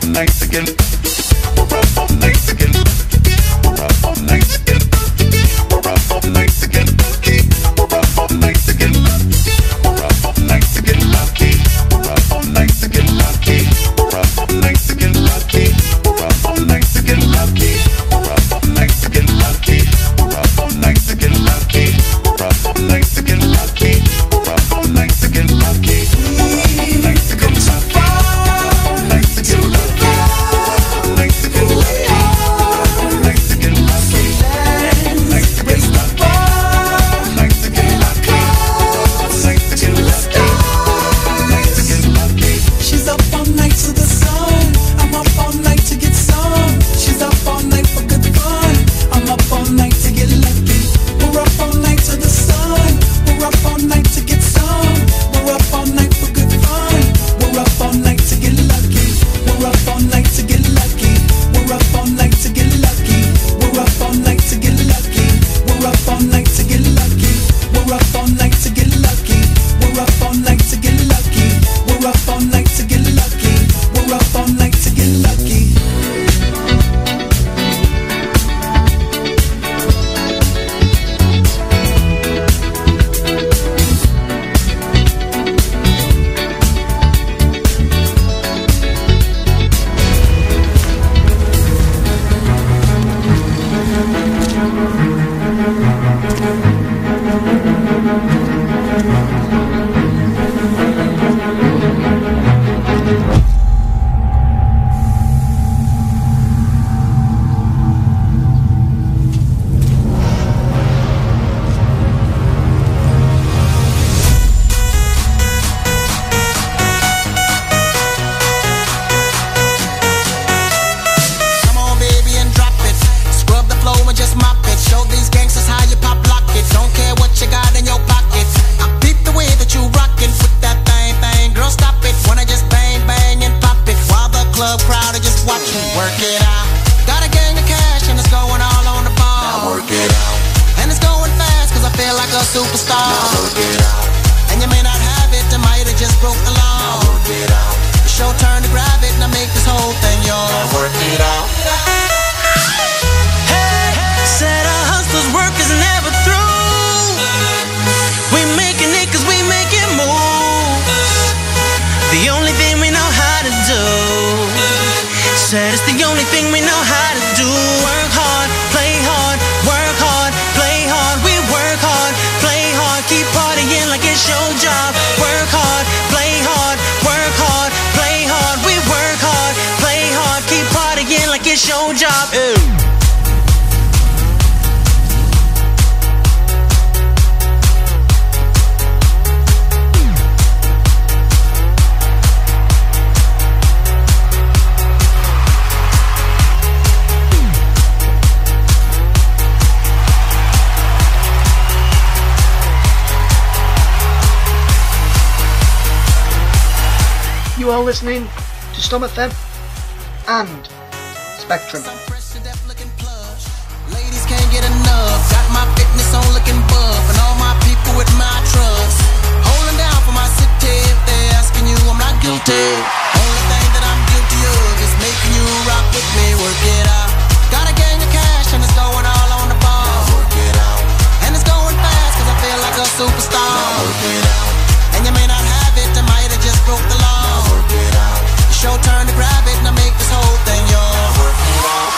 You are listening to Stom FM and Spectrum. Ladies can't get enough. Got my fitness on looking buff, and all my people with my trust. Holding down for my city. If they're asking you, I'm not guilty. Only thing that I'm guilty of is making you rock with me. Work it out. Got a gang of cash and it's going all on the ball. Work it out. And it's going fast cause I feel like a superstar. Work it out. And you may not have it, I might have just broke the law. Work it out. It's your turn to grab it and I make this whole thing yours. Work it out.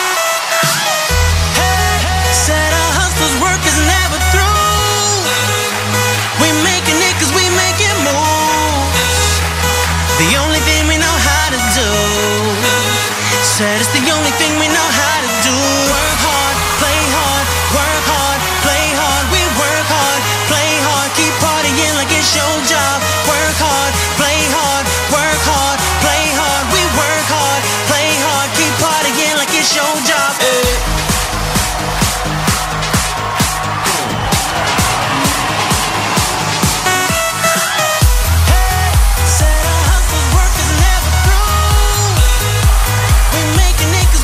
Said our hustler's work is never through. We making it cause we make it move. The only thing we know how to do. Said it's the only thing we know how to do. Work hard, play hard, work hard, play hard. We work hard, play hard, keep partying like it's your job. Work hard, play hard, work hard, play hard. We work hard, play hard, keep partying like it's your job. Said our hustle's work is never through. We making it 'cause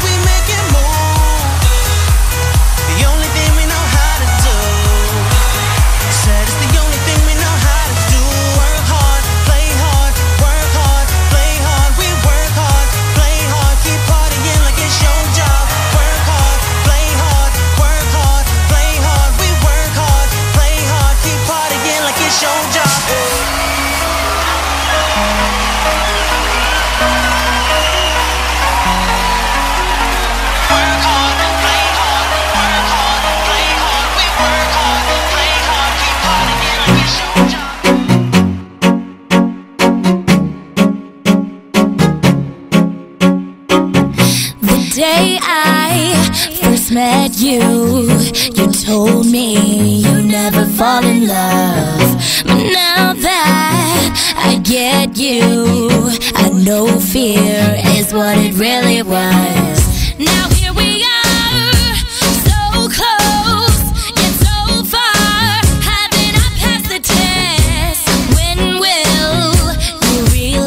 day I first met you, you told me you never fall in love. But now that I get you, I know fear is what it really was. Now here we are, so close, yet so far. Haven't I passed the test? When will you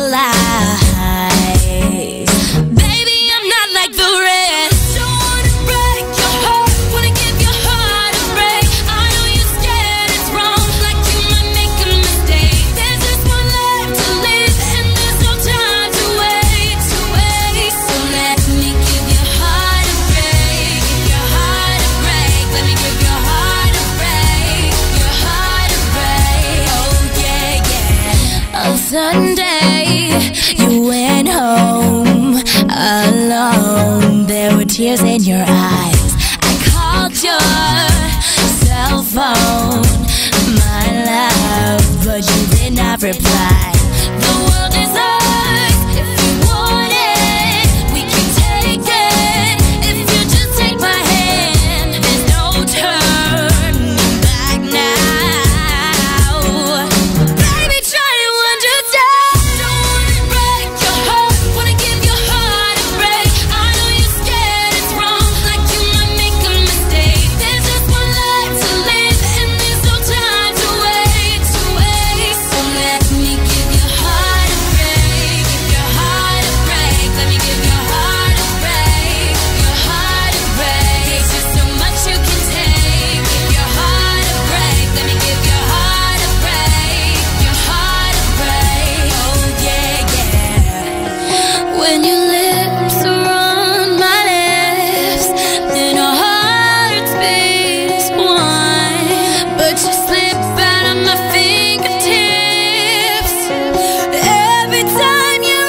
realize, baby, I'm not like the rest. Don't wanna break your heart, wanna give your heart a break. I know you're scared it's wrong, like you might make a mistake. There's just one life to live, and there's no time to wait, to wait. So let me give your heart a break, give your heart a break. Let me give your heart a break, your heart a break. Oh yeah, yeah. On Sunday, you went home alone. There were tears in your eyes. I called your cell phone, my love, but you did not reply. The world is ours. If you want it, we can take it. If you just take my hand, there's no turning back now. Baby, try to understand. Don't wanna break your heart, wanna give your heart a break. I know you're scared it's wrong, like you might make a mistake. There's just one life to live, and there's no time to wait, to wait. So let me give your heart a break, give your heart a break. Let me give your heart a break, your heart a break. There's just so much you can take. Give your heart a break. Let me give your heart a break, your heart a break. Oh yeah, yeah. When your lips are on my lips, then our hearts beat as one. But you slip out of my fingertips every time you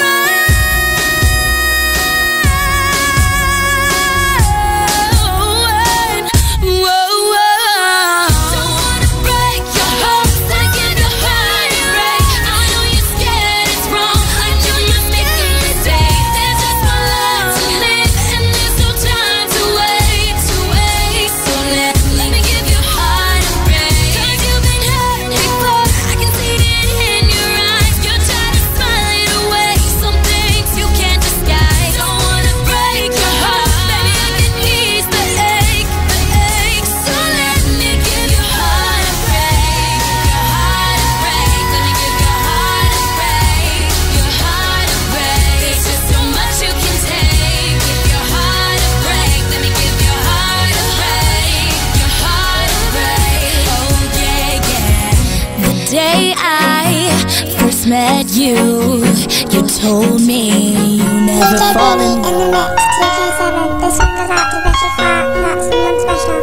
run. Whoa, whoa. Don't wanna break your heart, wanna give your heart a break. I know you're scared it's wrong, like you might make a mistake. There's just one life to live, and there's no time to wait, to wait. So let me give your heart a break. 'Cause you've been hurt before, I can see it in your eyes. You're trying to smile it away, some things you can't disguise. Don't wanna break your heart, baby, I can ease the ache, the ache. So let me give your heart a break, your heart a break. Let me give your heart a break, your heart a break. There's just so much you can take. Give your heart a break. Let me give your heart a break, your heart a break. Oh yeah, yeah. The day I first met you, you told me you never fall in love. In the mix, TK7. This one goes out to Becky Fat, and that's someone special.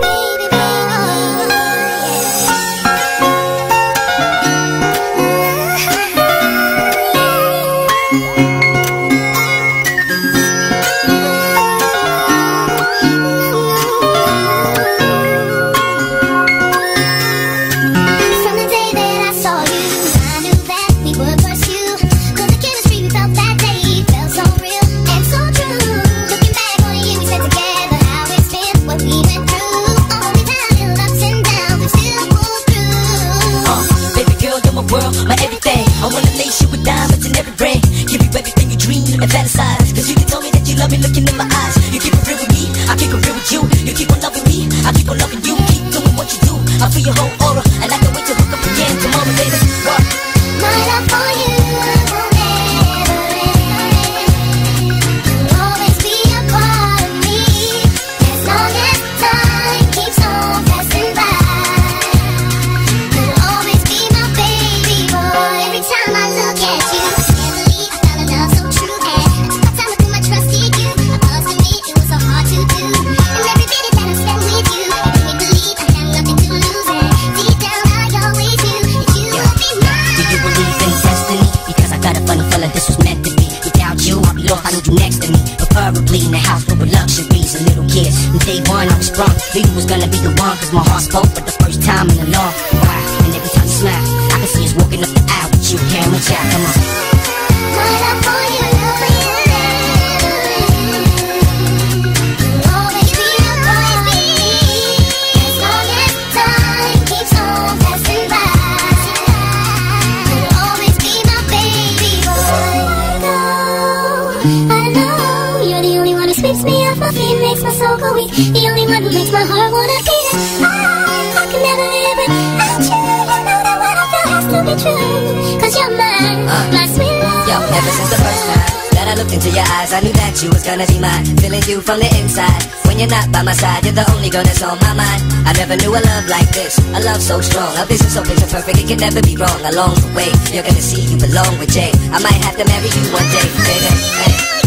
From the day that I saw you, I knew that we would pursue. 'Cause the chemistry we felt that day felt so real and so true. Looking back on the year we spent together, how it's been, what we went through. Only time, little ups and downs, we still pulled through. Baby girl, you're my world, my everything. I wanna lace you with diamonds in every ring. Give you everything you dream and fantasize. 'Cause you can tell me that you love me looking in my eyes. You keep it real with me, I keep it real with you. You keep on loving me, I keep on loving you. Keep doing what you do, I feel your whole aura, and I can't wait to hook up again tomorrow, baby. What? My love for you will never end. You'll always be a part of me, as long as time keeps on passing by. You'll always be my baby boy. Every time I look at you, I can't believe I fell in love so true. And I took my time, I put my trust in you. I must admit it was so hard to do. And every minute that I spent with you, it made me believe I had nothing to lose. And deep down I always knew that you would be mine. Do you believe in destiny? Because I got a funny feeling this was meant to be. Without you, I'll be lost, I need you next to me. Preferably in the house filled with luxuries and little kids. From day one, I was sprung, knew you was gonna be the one. 'Cause my heart spoke for the first time in a long while. And every time you smile, I can see us walking up the aisle with you, carrying my child. Come on. My love for you will never end. coffee, it makes my soul go weak. The only one who makes my heart wanna beat. I can never live without you. You know that what I feel has to be true. Cause you're mine, my sweet love. Yo, ever since the first time that I looked into your eyes, I knew that you was gonna be mine. Feeling you from the inside. When you're not by my side, you're the only girl that's on my mind. I never knew a love like this, a love so strong. A vision so picture perfect, it can never be wrong. Along the way, you're gonna see you belong with Jay. I might have to marry you one day, baby. Hey.